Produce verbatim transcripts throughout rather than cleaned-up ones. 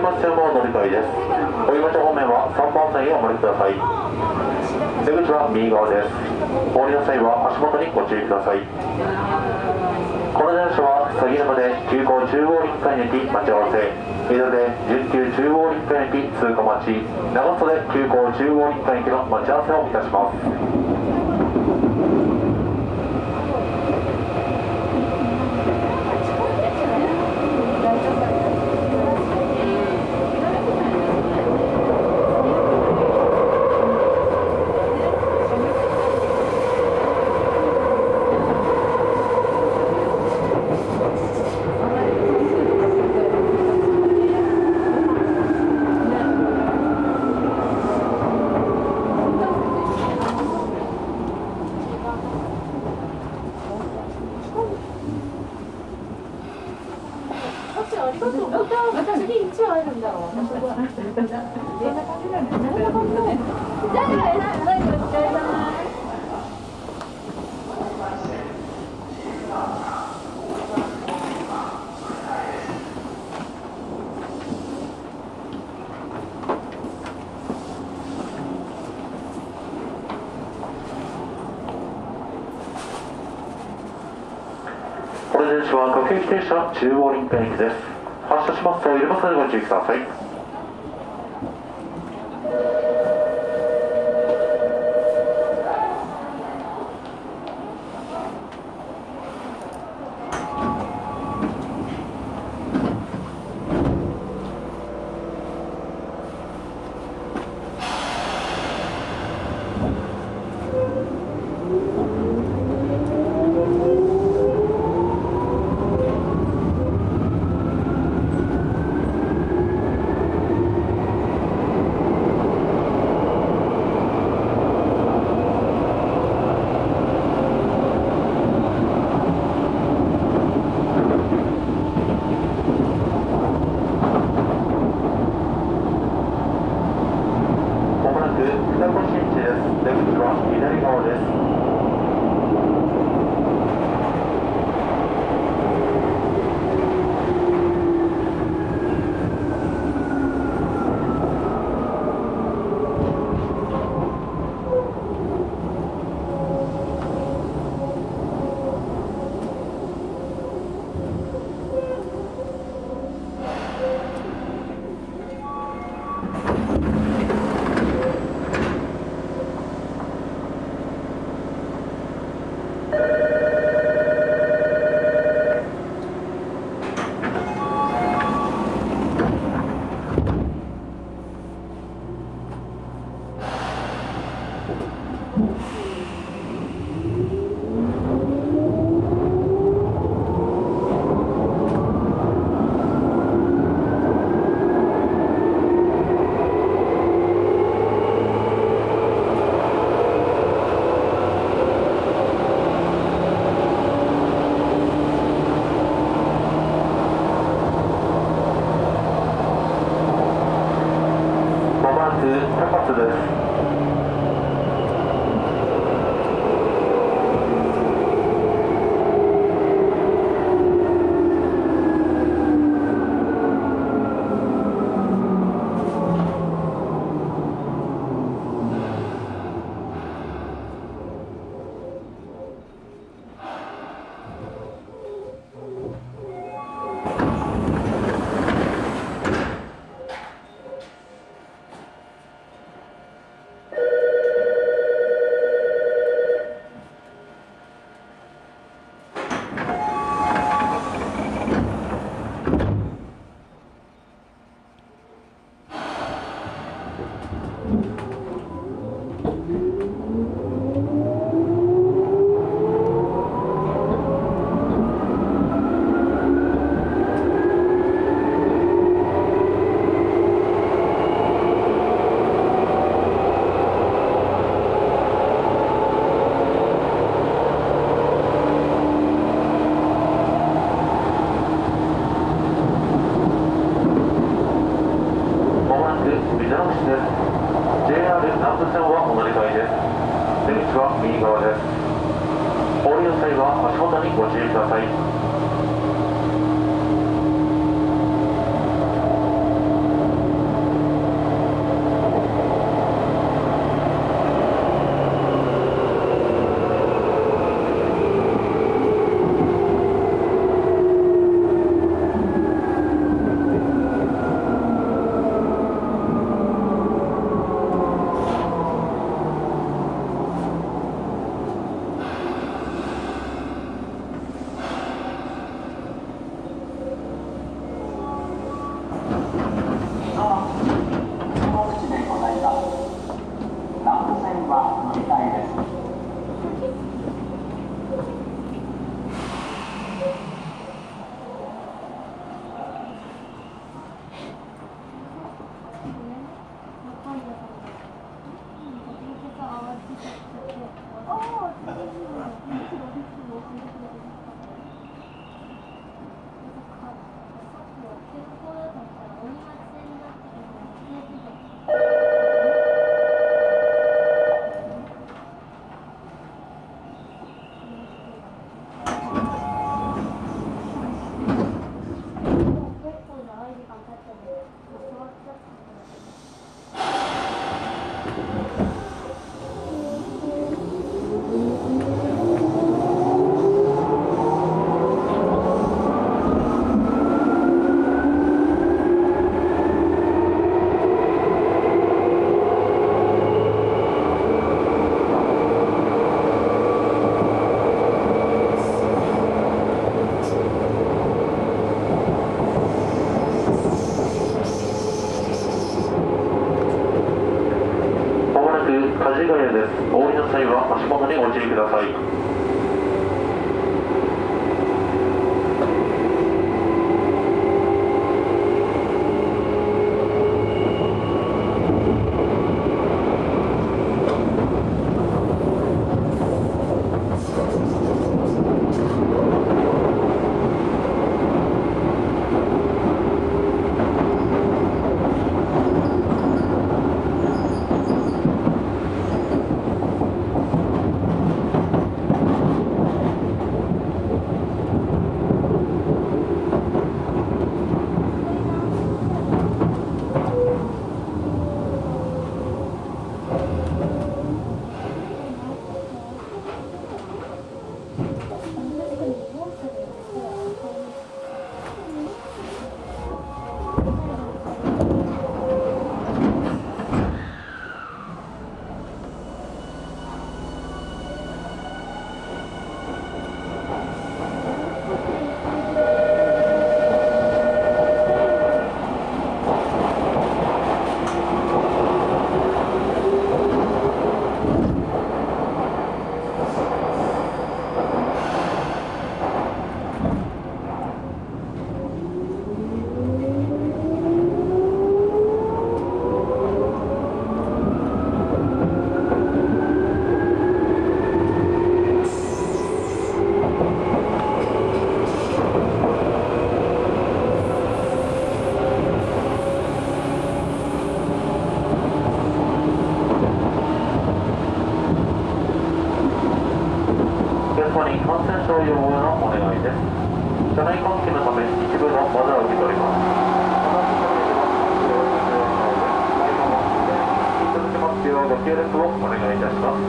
線はお乗り換えです。お湯町方面はさんばん線へお乗りください。出口は右側です。お降りの際は足元にご注意ください。この電車は鷺沼で急行中央臨海駅待ち合わせ、江戸で準急中央臨海駅通過待ち、長曽で急行中央臨海駅の待ち合わせをいたします。この電車は各駅停車中央臨海駅です。発車しますと入れますのでご注意ください。 にご注意ください。車内換気のため一部の窓を開けております。続きますようご協力をお願いいたします。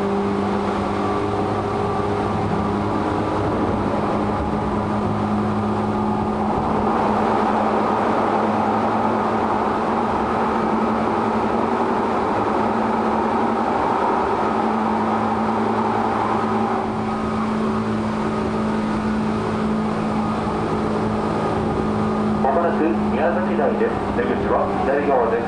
宮崎台です。出口は左側です。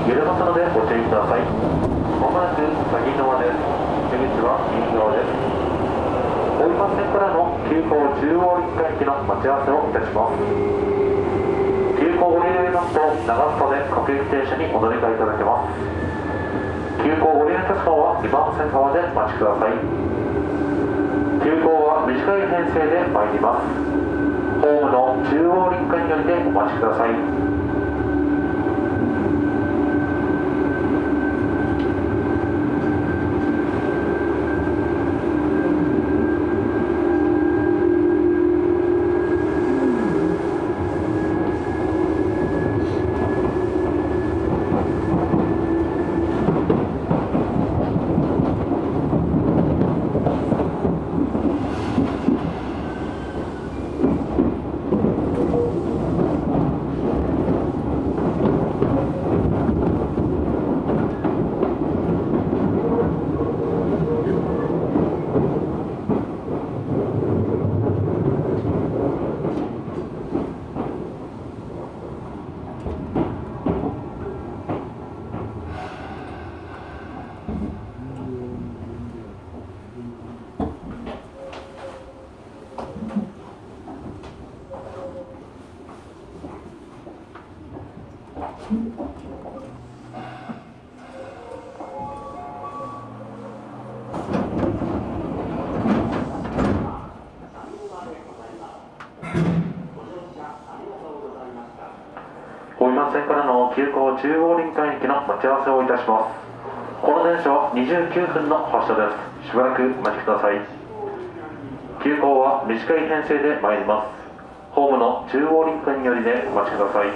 揺れますのでご注意ください。まもなく先側です。出口は右側です。大井町線からの急行中央臨海行きの待ち合わせをいたします。急行ご利用になりますと長袖各駅停車にお乗り換えいただけます。急行ご利用いたしはにばん線側でお待ちください。急行は短い編成で参ります。ホームの中央臨海寄りでお待ちください。大井町線からの急行中央臨海行きの待ち合わせをいたします。この電車はにじゅうきゅうふんの発車です。しばらくお待ちください。急行は短い編成で参ります。ホームの中央臨海寄りでお待ちください。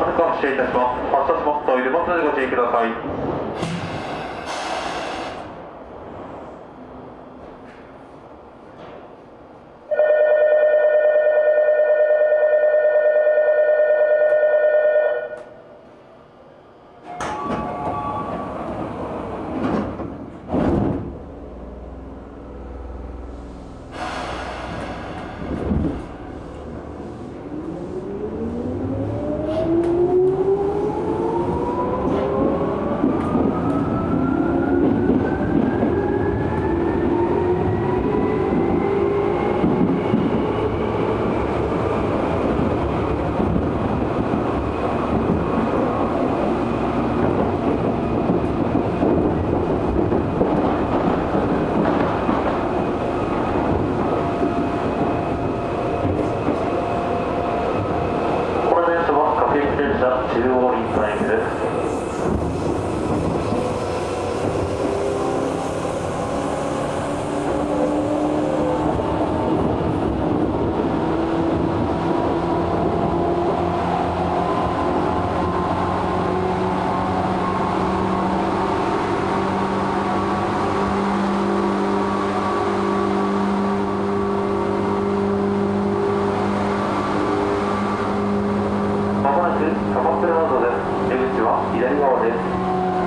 もなく発車いたします。発車しますと入れますのでご注意ください。中央林間駅です。貨物ロードです。出口は左側です。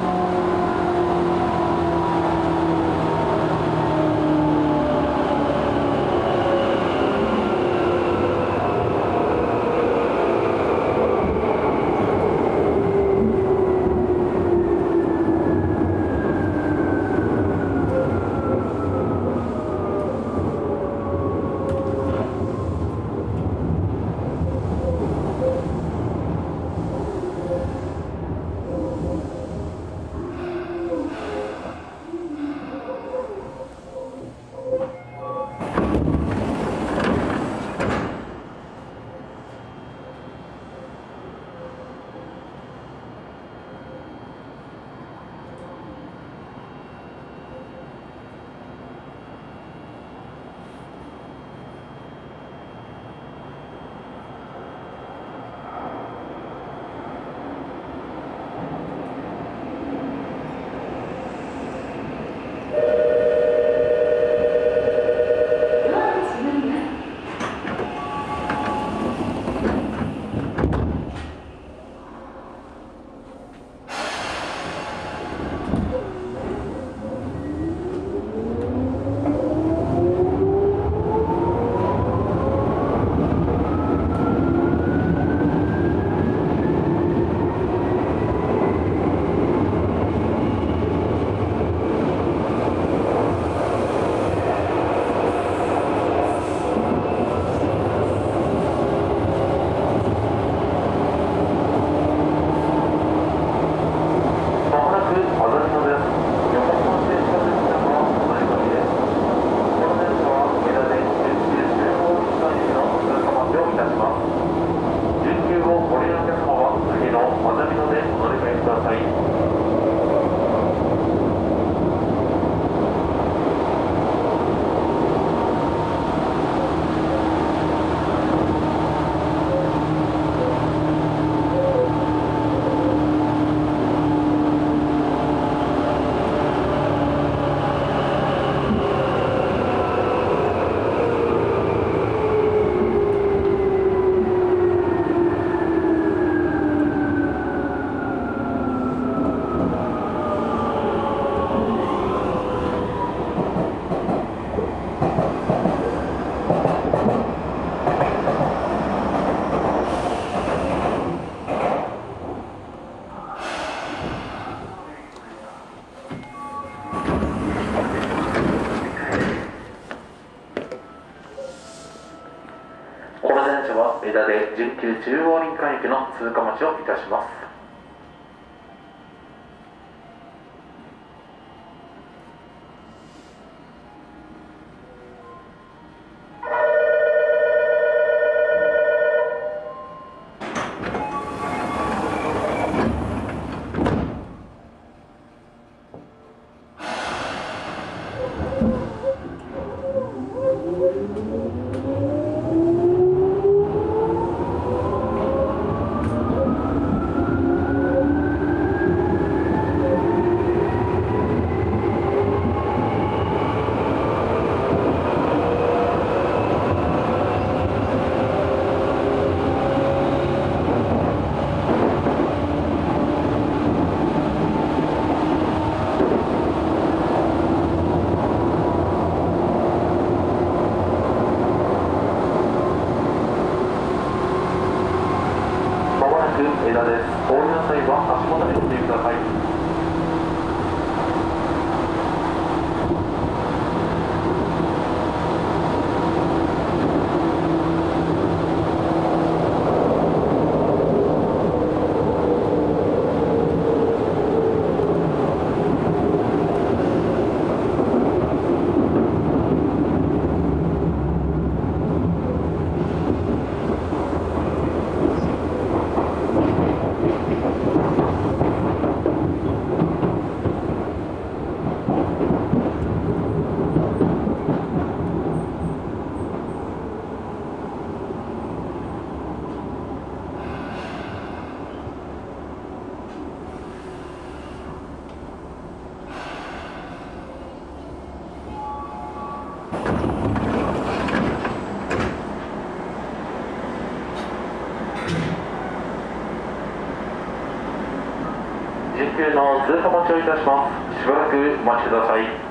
枝で準急中央林間駅の通過待ちをいたします。 の際は足元にご注意ください。緊急の通過待ちをいたします。しばらくお待ちください。